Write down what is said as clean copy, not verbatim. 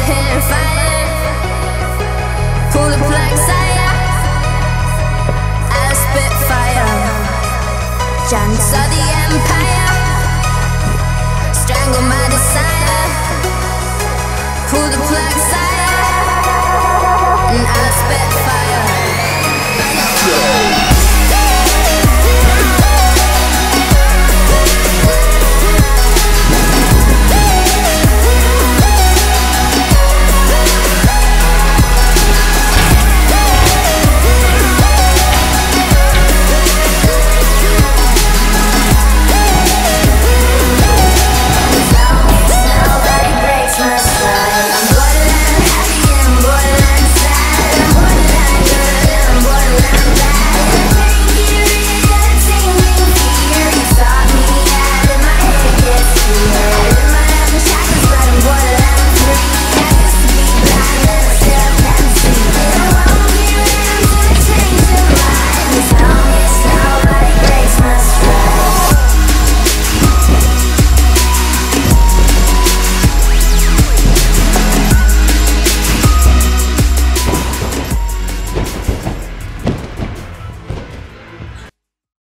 open fire. Pull the plug, sire. I'll spit fire. Giants of the empire. Strangle my desire. Pull the plug, sire. And I'll spit fire.